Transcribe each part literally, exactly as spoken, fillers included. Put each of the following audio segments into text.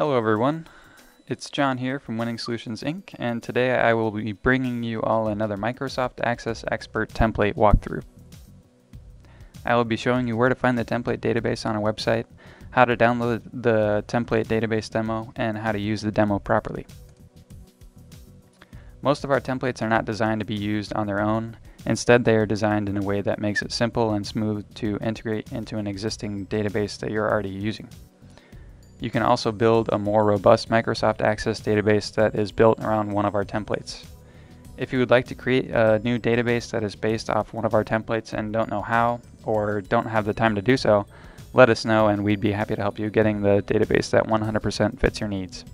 Hello everyone, it's John here from Winning Solutions Incorporated, and today I will be bringing you all another Microsoft Access Expert template walkthrough. I will be showing you where to find the template database on a website, how to download the template database demo, and how to use the demo properly. Most of our templates are not designed to be used on their own. Instead, they are designed in a way that makes it simple and smooth to integrate into an existing database that you're already using. You can also build a more robust Microsoft Access database that is built around one of our templates. If you would like to create a new database that is based off one of our templates and don't know how, or don't have the time to do so, let us know and we'd be happy to help you getting the database that one hundred percent fits your needs.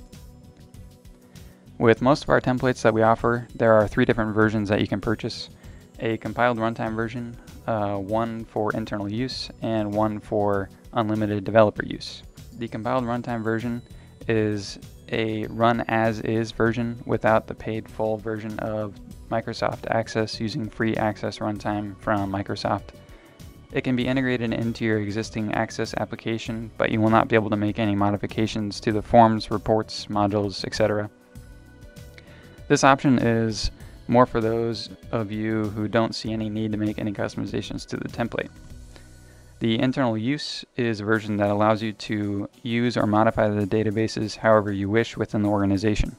With most of our templates that we offer, there are three different versions that you can purchase: a compiled runtime version, uh, one for internal use, and one for unlimited developer use. The compiled runtime version is a run-as-is version without the paid full version of Microsoft Access using free access runtime from Microsoft. It can be integrated into your existing Access application, but you will not be able to make any modifications to the forms, reports, modules, et cetera. This option is more for those of you who don't see any need to make any customizations to the template. The internal use is a version that allows you to use or modify the databases however you wish within the organization.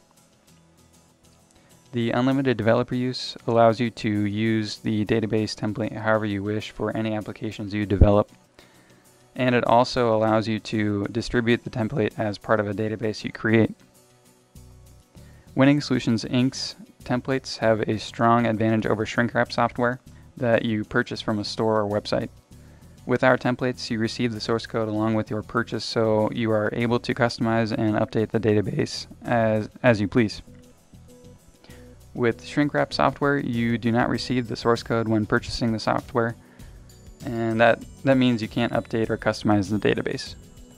The unlimited developer use allows you to use the database template however you wish for any applications you develop. And it also allows you to distribute the template as part of a database you create. Winning Solutions Incorporated's templates have a strong advantage over shrink-wrap software that you purchase from a store or website. With our templates, you receive the source code along with your purchase, so you are able to customize and update the database as, as you please. With shrink-wrap software, you do not receive the source code when purchasing the software, and that, that means you can't update or customize the database.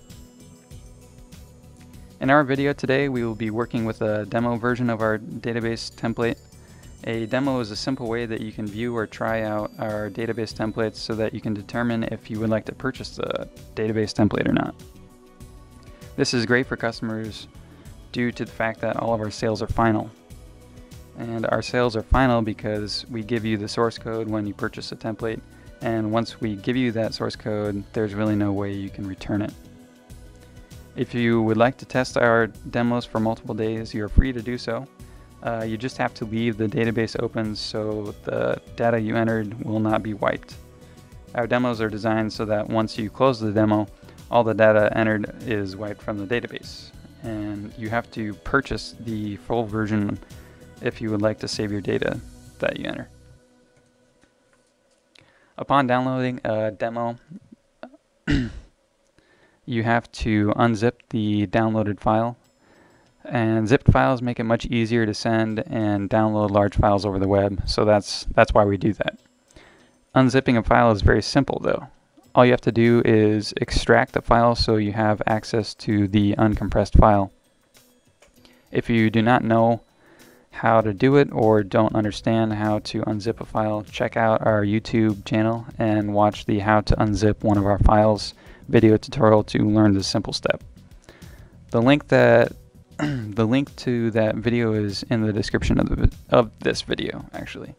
In our video today, we will be working with a demo version of our database template. A demo is a simple way that you can view or try out our database templates so that you can determine if you would like to purchase the database template or not. This is great for customers due to the fact that all of our sales are final. And our sales are final because we give you the source code when you purchase a template, and once we give you that source code, there's really no way you can return it. If you would like to test our demos for multiple days, you're free to do so. Uh, you just have to leave the database open so the data you entered will not be wiped. Our demos are designed so that once you close the demo, all the data entered is wiped from the database. And you have to purchase the full version if you would like to save your data that you enter. Upon downloading a demo, you have to unzip the downloaded file. And zipped files make it much easier to send and download large files over the web, so that's that's why we do that. Unzipping a file is very simple though. All you have to do is extract the file so you have access to the uncompressed file. If you do not know how to do it or don't understand how to unzip a file, check out our YouTube channel and watch the How to Unzip One of Our Files video tutorial to learn this simple step. The link that The link to that video is in the description of, the, of this video, actually.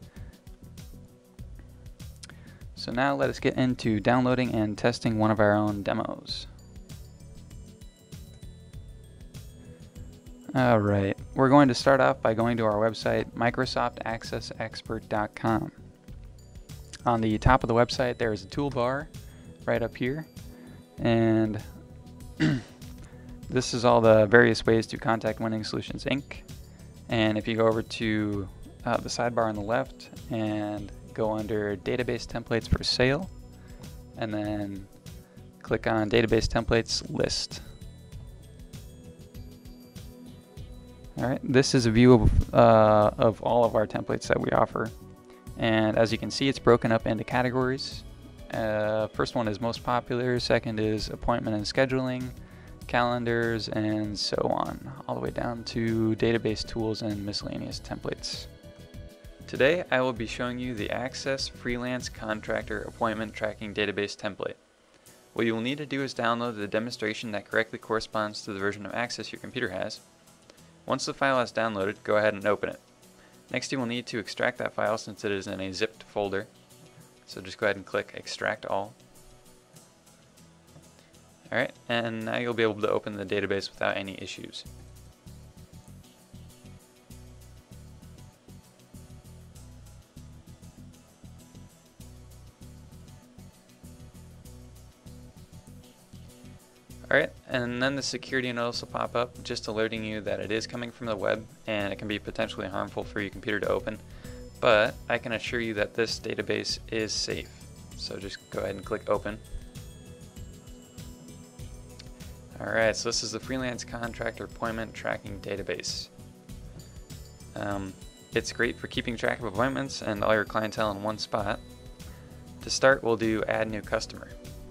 So now let us get into downloading and testing one of our own demos. Alright, we're going to start off by going to our website, microsoft access expert dot com. On the top of the website there is a toolbar right up here, and this is all the various ways to contact Winning Solutions Incorporated. And if you go over to uh, the sidebar on the left and go under Database Templates for Sale, and then click on Database Templates List. Alright, this is a view of, uh, of all of our templates that we offer. And as you can see, it's broken up into categories. Uh, first one is most popular, second is appointment and scheduling, calendars, and so on, all the way down to database tools and miscellaneous templates. Today I will be showing you the Access Freelance Contractor Appointment Tracking Database template. What you will need to do is download the demonstration that correctly corresponds to the version of Access your computer has. Once the file is downloaded, go ahead and open it. Next you will need to extract that file since it is in a zipped folder. So just go ahead and click Extract All. Alright, and now you'll be able to open the database without any issues. Alright, and then the security notice will pop up, just alerting you that it is coming from the web and it can be potentially harmful for your computer to open. But I can assure you that this database is safe. So just go ahead and click Open. Alright, so this is the Freelance Contractor Appointment Tracking Database. Um, it's great for keeping track of appointments and all your clientele in one spot. To start, we'll do Add New Customer.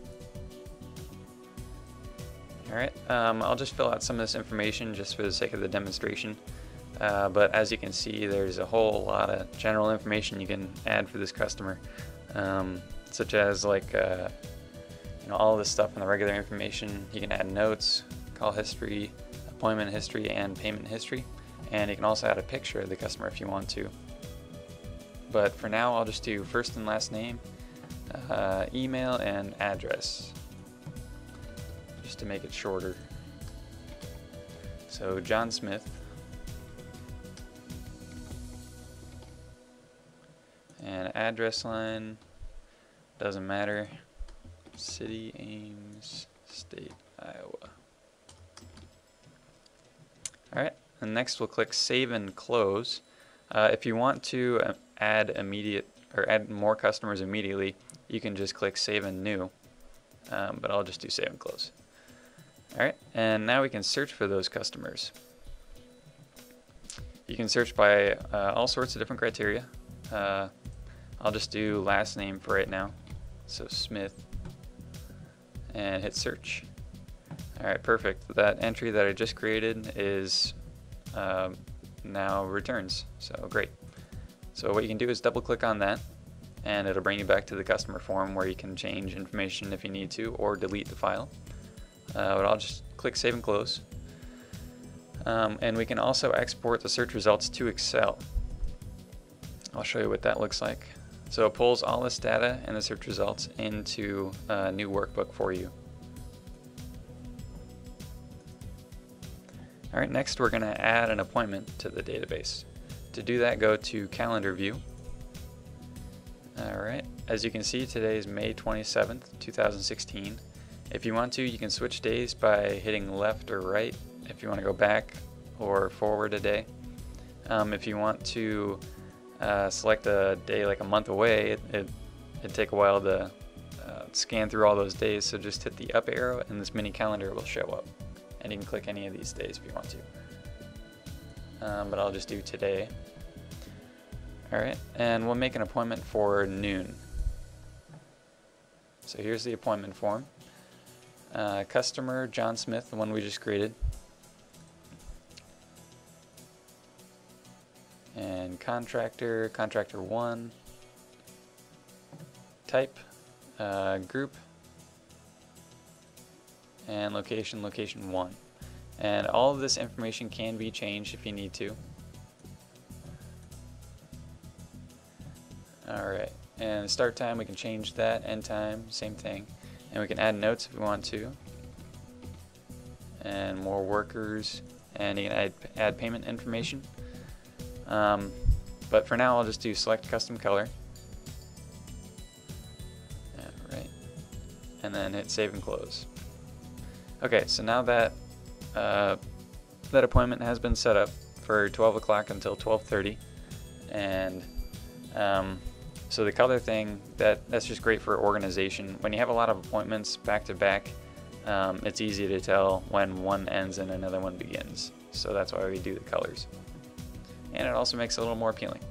Alright, um, I'll just fill out some of this information just for the sake of the demonstration. Uh, but as you can see, there's a whole lot of general information you can add for this customer, um, such as like uh, you know, all of this stuff in the regular information. You can add notes, call history, appointment history, and payment history, and you can also add a picture of the customer if you want to. But for now, I'll just do first and last name, uh, email, and address, just to make it shorter. So John Smith, and address line doesn't matter, city, Ames, state, Iowa. Alright, and next we'll click Save and Close. Uh, if you want to add immediate or add more customers immediately, you can just click Save and New, um, but I'll just do Save and Close. Alright, and now we can search for those customers. You can search by uh, all sorts of different criteria. Uh, I'll just do last name for right now, so Smith, and hit search. Alright, perfect. That entry that I just created is uh, now returns, so great. So what you can do is double click on that, and it'll bring you back to the customer form where you can change information if you need to, or delete the file. Uh, but I'll just click Save and Close. Um, and we can also export the search results to Excel. I'll show you what that looks like. So it pulls all this data and the search results into a new workbook for you. Alright, next we're going to add an appointment to the database. To do that, go to Calendar View. Alright, as you can see, today is May twenty-seventh, two thousand sixteen. If you want to, you can switch days by hitting left or right if you want to go back or forward a day. Um, if you want to uh, select a day like a month away, it, it, it'd take a while to uh, scan through all those days, so just hit the up arrow and this mini calendar will show up. And you can click any of these days if you want to. Um, but I'll just do today. Alright, and we'll make an appointment for noon. So here's the appointment form. Uh, customer John Smith, the one we just created, and contractor, contractor one, type, uh, group, and location, location one. And all of this information can be changed if you need to. Alright, and start time, we can change that, end time, same thing. And we can add notes if we want to, and more workers, and you can add, add payment information. Um, but for now, I'll just do select custom color. Alright, and then hit save and close. Okay, so now that uh, that appointment has been set up for twelve o'clock until twelve thirty, and um, so the color thing, that that's just great for organization. When you have a lot of appointments back to back, um, it's easy to tell when one ends and another one begins. So that's why we do the colors. And it also makes it a little more appealing.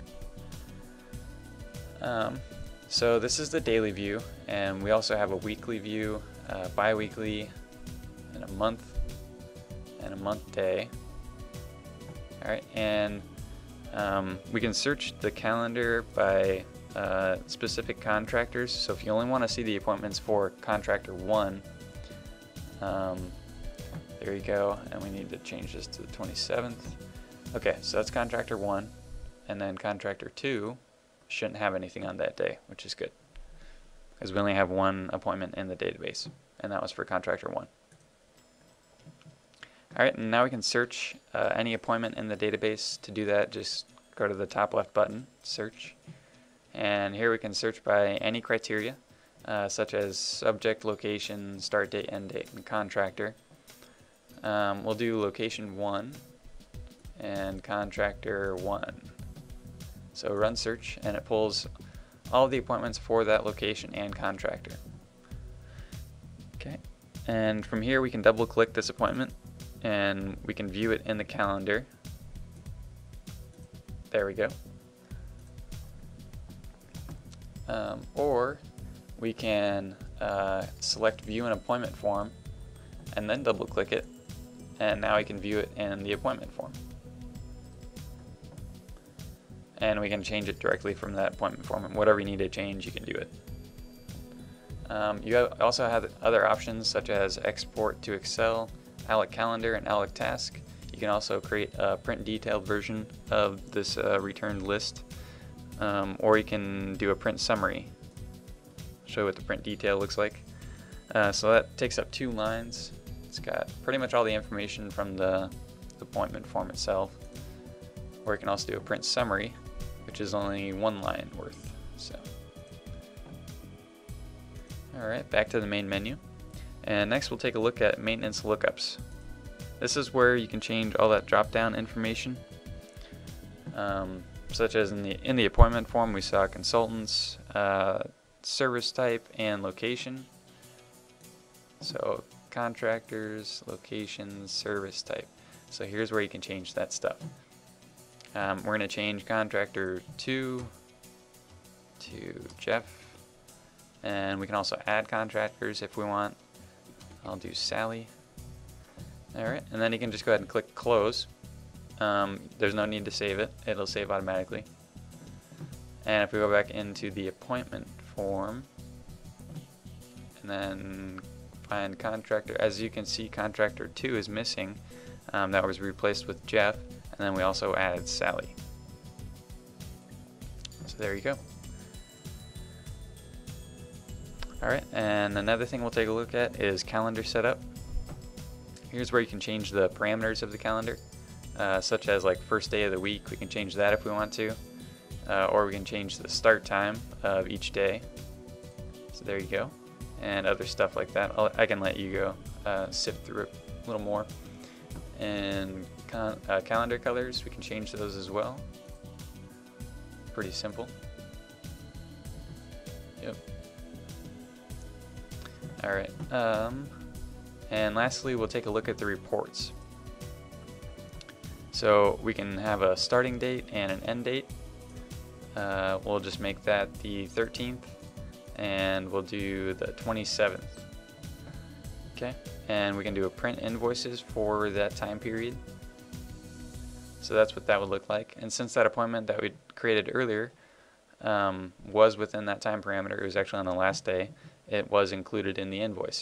Um, so this is the daily view, and we also have a weekly view, uh, bi-weekly, and a month, and a month day. All right, and um, we can search the calendar by uh, specific contractors. So if you only want to see the appointments for contractor one, um, there you go, and we need to change this to the twenty-seventh. Okay, so that's contractor one, and then contractor two shouldn't have anything on that day, which is good, because we only have one appointment in the database, and that was for contractor one. Alright, and now we can search uh, any appointment in the database. To do that, just go to the top left button, search, and here we can search by any criteria, uh, such as subject, location, start date, end date, and contractor. Um, we'll do location one and contractor one. So run search, and it pulls all the appointments for that location and contractor. Okay, and from here we can double click this appointment and we can view it in the calendar. There we go. Um, or we can uh, select view an appointment form and then double click it, and now we can view it in the appointment form. And we can change it directly from that appointment form, and whatever you need to change, you can do it. Um, you have also have other options such as export to Excel, alloc calendar, and alloc task. You can also create a print detailed version of this uh, returned list, um, or you can do a print summary. Show what the print detail looks like. Uh, so that takes up two lines. It's got pretty much all the information from the, the appointment form itself. Or you can also do a print summary, which is only one line worth. So, alright, back to the main menu. And next we'll take a look at maintenance lookups. This is where you can change all that drop-down information, um, such as in the in the appointment form we saw consultants, uh, service type, and location. So contractors, locations, service type. So here's where you can change that stuff. Um, we're going to change contractor two to Jeff, and we can also add contractors if we want. I'll do Sally. Alright, and then you can just go ahead and click close. Um, there's no need to save it, it'll save automatically. And if we go back into the appointment form and then find contractor, as you can see contractor two is missing. Um, that was replaced with Jeff, and then we also added Sally. So there you go. Alright, and another thing we'll take a look at is calendar setup. Here's where you can change the parameters of the calendar, uh, such as like first day of the week. We can change that if we want to, uh, or we can change the start time of each day. So there you go, and other stuff like that. I'll, I can let you go uh, sift through it a little more. And con uh, calendar colors, we can change those as well. Pretty simple. Yep. Alright, um, and lastly we'll take a look at the reports. So we can have a starting date and an end date. Uh, we'll just make that the thirteenth, and we'll do the twenty-seventh. Okay, and we can do a print invoices for that time period. So that's what that would look like. And since that appointment that we created earlier um, was within that time parameter, it was actually on the last day, it was included in the invoice.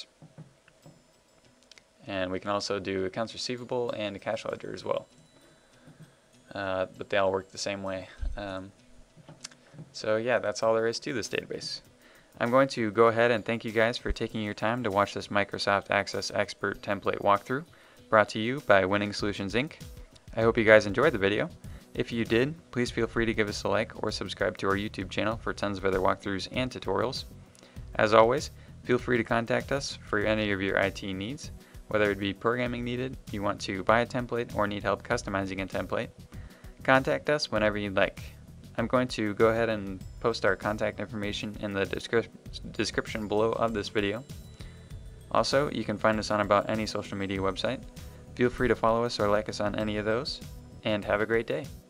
And we can also do accounts receivable and a cash ledger as well. Uh, but they all work the same way. Um, so yeah, that's all there is to this database. I'm going to go ahead and thank you guys for taking your time to watch this Microsoft Access Expert template walkthrough, brought to you by Winning Solutions Incorporated. I hope you guys enjoyed the video. If you did, please feel free to give us a like or subscribe to our YouTube channel for tons of other walkthroughs and tutorials. As always, feel free to contact us for any of your I T needs, whether it be programming needed, you want to buy a template, or need help customizing a template. Contact us whenever you'd like. I'm going to go ahead and post our contact information in the descri description below of this video. Also, you can find us on about any social media website. Feel free to follow us or like us on any of those, and have a great day.